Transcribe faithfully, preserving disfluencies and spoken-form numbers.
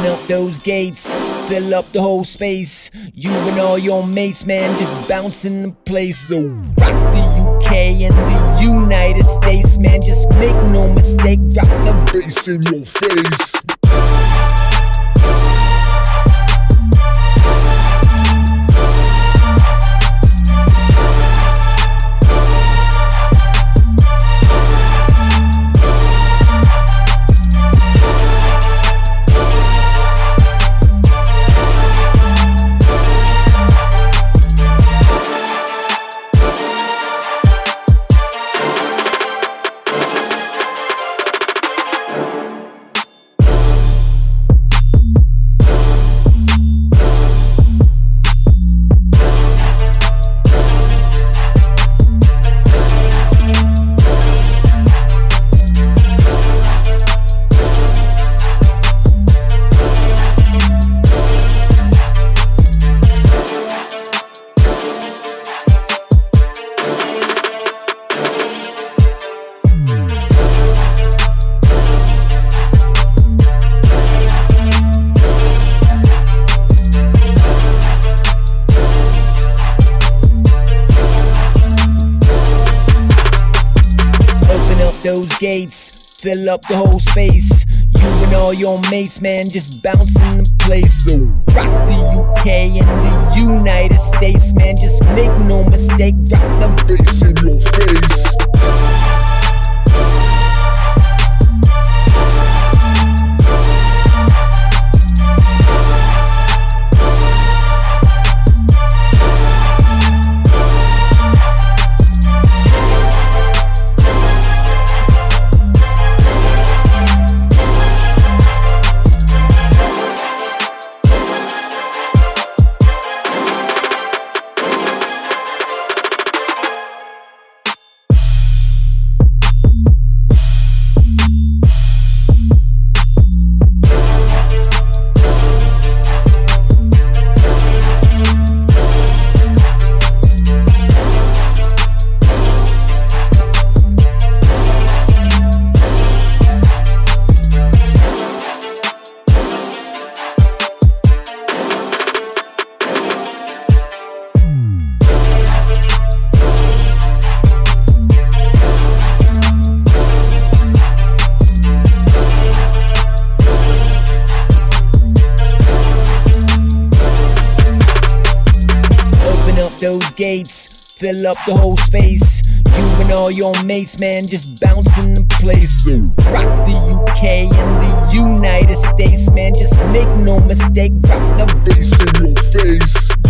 Open up those gates, fill up the whole space. You and all your mates, man, just bouncing the place. So rock the U K and the United States, man, just make no mistake, drop the bass in your face. Those gates, fill up the whole space. You and all your mates, man, just bouncing the place. So rock the U K and the United States, man, just make no mistake, drop the bass in your face. Those gates, fill up the whole space. You and all your mates, man, just bouncing the place. So rock the U K and the United States, man, just make no mistake, drop the bass in your face.